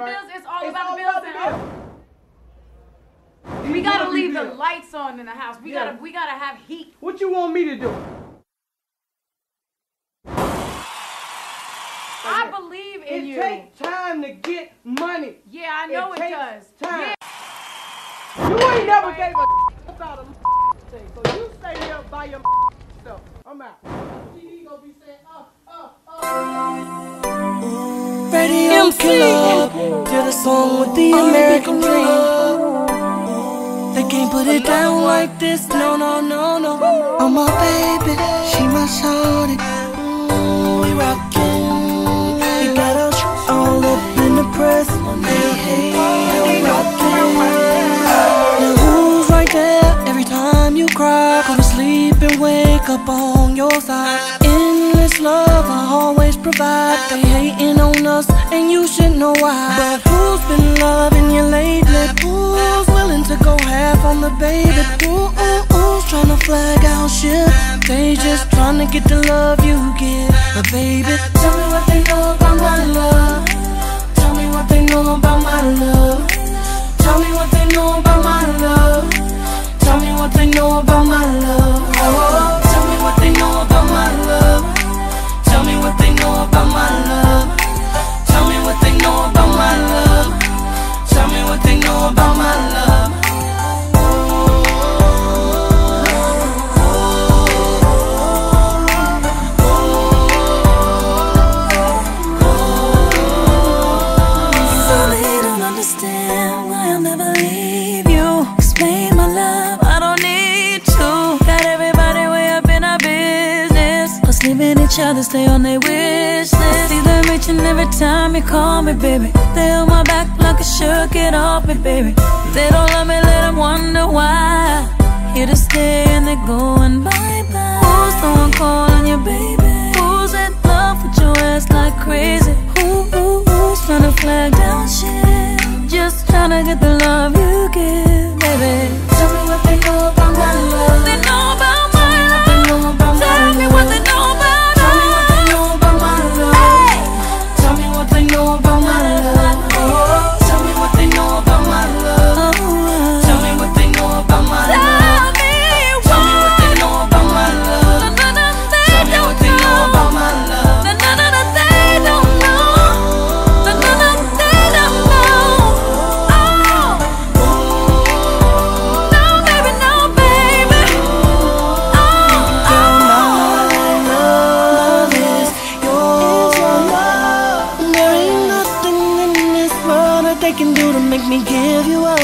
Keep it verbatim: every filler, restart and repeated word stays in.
right? bills. It's all it's about all the bills. about the and bill. we gotta These leave the bills. lights on in the house. We Yeah. gotta we gotta have heat. What you want me to do? I believe in it you. It takes time to get money. Yeah, I know it, it it does. Time. Yeah. You ain't never gave a about a thing, so you stay here by your stuff. I'm out. T D gonna be saying, uh, uh, uh. Radio killer, did a song with the American dream. They can't put it down like this, no, no, no, no. I'm my baby, she my shawty. Mm, we rockin', we got us all up in the press. Hey, hey, yeah, we rockin'. Now who's right there every time you cry? Go to sleep and wake up on your side. Endless love I always provide. They hating on us and you should know why. But who's been loving you lately? Who's willing to go half on the baby? Ooh, ooh, who's tryna flag out shit? They just tryna get the love you give. But baby, tell me what they know about my love. Tell me what they know about my love. Tell me what they know about my love. Tell me what they know about my love. Oh, tell me what they know about my love. Tell me what they know about my love. Tell me what they know about my love. Tell me what they know about my love. So they don't understand why I'll never leave you. Explain my love, I don't need to. Got everybody way up in our business. Us leaving each other, stay on their wish list. See them reaching every time you call me, baby. They on my back like a shirt, get off me, baby. They don't love me, let them wonder why. Here to stay and they're going bye-bye. Who's the one calling you, baby? Who's in love with your ass like crazy? Who, who, who's tryna flag down shit? Just tryna get the love you give, baby. Tell me what they know about my love. They know about my love. They know about my Tell me what they know about Tell me what they know about my love. Hey. Tell me what they know about my love. Oh. Tell me what they know about my love. Oh. Tell me what they know about my love. Tell me what they know about my love. Tell me what they know about my love. They don't know. They don't know. They can do to make me give you up.